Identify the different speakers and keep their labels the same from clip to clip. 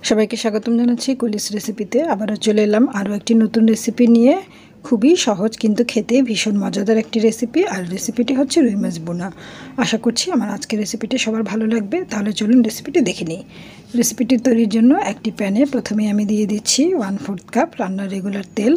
Speaker 1: সবাইকে স্বাগতম জানাচ্ছি কুলিস রেসিপিতে। আবারও চলে এলাম আরও একটি নতুন রেসিপি নিয়ে। খুবই সহজ কিন্তু খেতে ভীষণ মজাদার একটি রেসিপি। আর রেসিপিটি হচ্ছে রুই মাছ বোনা। আশা করছি আমার আজকের রেসিপিটি সবার ভালো লাগবে। তাহলে চলুন রেসিপিটি দেখে নিই। রেসিপিটি তৈরির জন্য একটি প্যানে প্রথমে আমি দিয়ে দিচ্ছি 1/4 কাপ রান্নার রেগুলার তেল।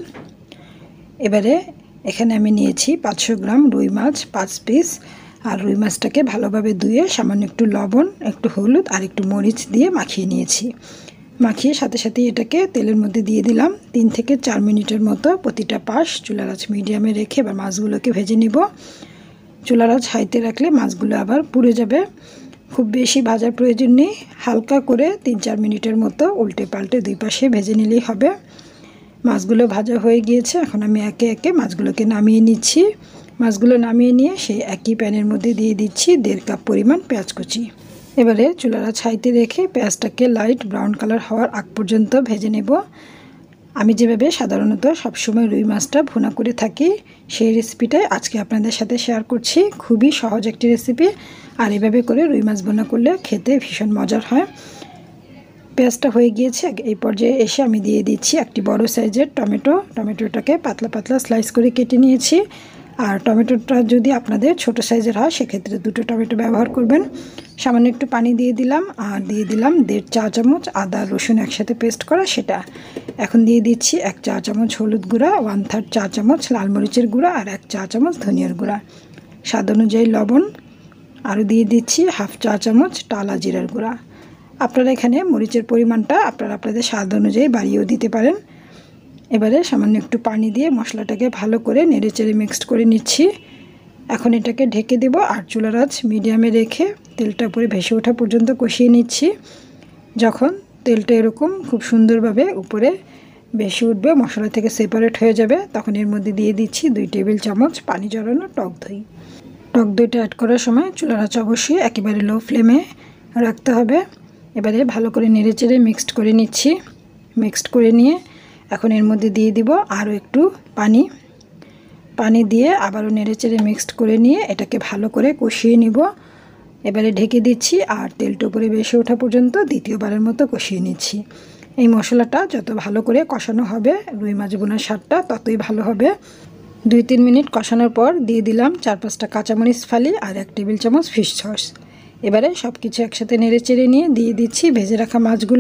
Speaker 1: এবারে এখানে আমি নিয়েছি 500 গ্রাম রুই মাছ 5 পিস। আর রুই মাছটাকে ভালোভাবে ধুয়ে সামান্য একটু লবণ, একটু হলুদ আর একটু মরিচ দিয়ে মাখিয়ে নিয়েছি। মাখিয়ে সাথে সাথে এটাকে তেলের মধ্যে দিয়ে দিলাম 3 থেকে 4 মিনিটের মতো। প্রতিটা পাশ চুলার আঁচ মিডিয়ামে রেখে এবার মাছগুলোকে ভেজে নিব। চুলার আঁচ হাইতে রাখলে মাছগুলো আবার পুড়ে যাবে। খুব বেশি ভাজার প্রয়োজন নেই, হালকা করে 3-4 মিনিটের মতো উল্টে পাল্টে দুই পাশে ভেজে নিলেই হবে। মাছগুলো ভাজা হয়ে গিয়েছে। এখন আমি একে একে মাছগুলোকে নামিয়ে নিচ্ছি। মাছগুলো নামিয়ে নিয়ে সেই একই প্যানের মধ্যে দিয়ে দিচ্ছি 1.5 কাপ পরিমাণ পেঁয়াজ কুচি। এবারে চুলার আঁচ হাইতে রেখে পেঁয়াজটাকে লাইট ব্রাউন কালার হওয়ার আগ পর্যন্ত ভেজে নেব। আমি যেভাবে সাধারণত সবসময় রুই মাছটা ভুনা করে থাকি সেই রেসিপিটাই আজকে আপনাদের সাথে শেয়ার করছি। খুবই সহজ একটি রেসিপি, আর এভাবে করে রুই মাছ ভুনা করলে খেতে ভীষণ মজার হয়। পেঁয়াজটা হয়ে গিয়েছে। এই পর্যায়ে এসে আমি দিয়ে দিচ্ছি একটি বড় সাইজের টমেটোটাকে পাতলা পাতলা স্লাইস করে কেটে নিয়েছি। আর টমেটোটা যদি আপনাদের ছোট সাইজের হয় সেক্ষেত্রে 2টো টমেটো ব্যবহার করবেন। সামান্য একটু পানি দিয়ে দিলাম, আর দিয়ে দিলাম 1.5 চা চামচ আদা রসুন একসাথে পেস্ট করা সেটা। এখন দিয়ে দিচ্ছি 1 চা চামচ হলুদ গুঁড়া, 1/3 চা চামচ লাল মরিচের গুঁড়া আর 1 চা চামচ ধনিয়ার গুঁড়া, স্বাদ অনুযায়ী লবণ, আরও দিয়ে দিচ্ছি 1/2 চা চামচ টালা জিরার গুঁড়া। আপনারা এখানে মরিচের পরিমাণটা আপনাদের স্বাদ অনুযায়ী বাড়িয়েও দিতে পারেন। এবারে সামান্য একটু পানি দিয়ে মশলাটাকে ভালো করে নেড়েচেড়ে মিক্সড করে নিচ্ছি। এখন এটাকে ঢেকে দেব আর চুলার আঁচ মিডিয়ামে রেখে তেলটা উপরে ভেসে ওঠা পর্যন্ত কষিয়ে নিচ্ছি। যখন তেলটা এরকম খুব সুন্দরভাবে উপরে ভেসে উঠবে, মশলা থেকে সেপারেট হয়ে যাবে, তখন এর মধ্যে দিয়ে দিচ্ছি 2 টেবিল চামচ পানি ঝরানো টক দই। টক দইটা অ্যাড করার সময় চুলার আঁচ অবশ্যই একেবারে লো ফ্লেমে রাখতে হবে। এবারে ভালো করে নেড়েচেড়ে মিক্সড করে নিচ্ছি। মিক্সড করে নিয়ে এখন এর মধ্যে দিয়ে দিব আরও একটু পানি দিয়ে আবারও নেড়েচেড়ে মিক্সড করে নিয়ে এটাকে ভালো করে কষিয়ে নিব। এবারে ঢেকে দিচ্ছি আর তেলটা উপরে ভেসে ওঠা পর্যন্ত দ্বিতীয়বারের মতো কষিয়ে নিচ্ছি। এই মশলাটা যত ভালো করে কষানো হবে রুই মাছ বোনার স্বাদটা ততই ভালো হবে। 2-3 মিনিট কষানোর পর দিয়ে দিলাম 4-5টা কাঁচামরিচ ফালি আর 1 টেবিল চামচ ফিশ সস। এবারে সব কিছু একসাথে নেড়েচেড়ে নিয়ে দিয়ে দিচ্ছি ভেজে রাখা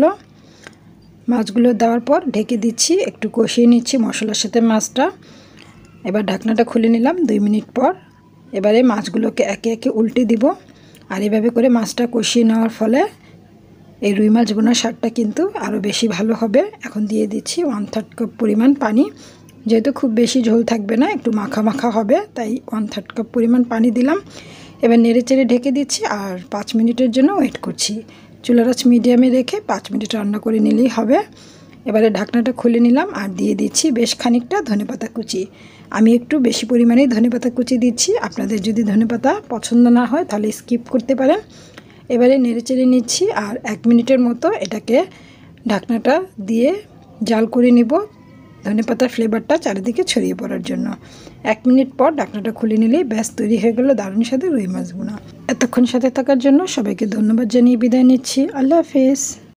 Speaker 1: মাছগুলো দেওয়ার পর ঢেকে দিচ্ছি, একটু কষিয়ে নিচ্ছি মশলার সাথে মাছটা। এবার ঢাকনাটা খুলে নিলাম 2 মিনিট পর। এবারে মাছগুলোকে একে একে উল্টে দিব। আর এভাবে করে মাছটা কষিয়ে নেওয়ার ফলে এই রুই মাছ বোনার স্বাদটা কিন্তু আরও বেশি ভালো হবে। এখন দিয়ে দিচ্ছি 1/3 কাপ পরিমাণ পানি। যেহেতু খুব বেশি ঝোল থাকবে না, একটু মাখা মাখা হবে, তাই 1/3 কাপ পরিমাণ পানি দিলাম। এবার নেড়েচেড়ে ঢেকে দিচ্ছি আর 5 মিনিটের জন্য ওয়েট করছি। চুলার আঁচ মিডিয়ামে রেখে 5 মিনিট রান্না করে নিলেই হবে। এবারে ঢাকনাটা খুলে নিলাম আর দিয়ে দিচ্ছি বেশ খানিকটা ধনেপাতা কুচি। আমি একটু বেশি পরিমাণেই ধনেপাতা কুচি দিচ্ছি। আপনাদের যদি ধনেপাতা পছন্দ না হয় তাহলে স্কিপ করতে পারেন। এবারে নেড়েচেড়ে নিচ্ছি আর 1 মিনিটের মতো এটাকে ঢাকনাটা দিয়ে জাল করে নিব, ধনেপাতার ফ্লেভারটা চারিদিকে ছড়িয়ে পড়ার জন্য। 1 মিনিট পর ঢাকনাটা খুলে নিলেই ব্যাস তৈরি হয়ে গেল দারুণ স্বাদের রুই মাছ বোনা। এতক্ষণ সাথে থাকার জন্য সবাইকে ধন্যবাদ জানিয়ে বিদায় নিচ্ছি। আল্লাহ হাফেজ।